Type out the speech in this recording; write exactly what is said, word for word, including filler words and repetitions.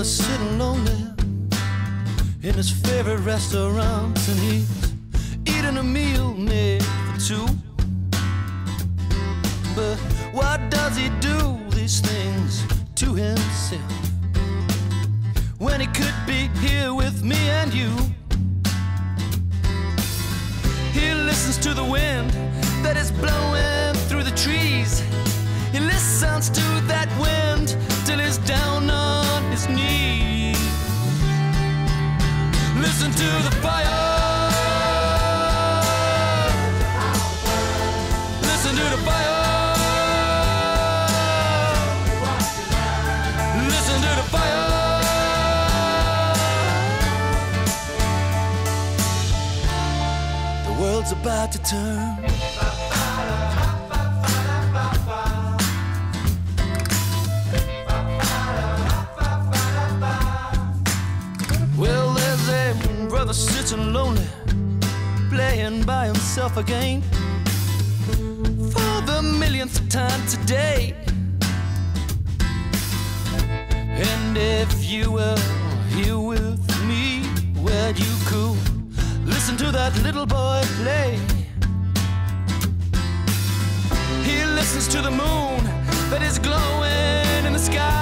sitting lonely in his favorite restaurant, and he's eating a meal made for two. But why does he do these things to himself when he could be here with me and you? He listens to the wind that is blowing through the trees. He listens to that wind till he's down on his knees. Listen to the fire. Listen to the fire. Listen to the fire. The world's about to turn. Well, there's a brother sitting lonely, playing by himself again for the millionth time today. And if you were here with me, where you could listen to that little boy play. He listens to the moon that is glowing in the sky.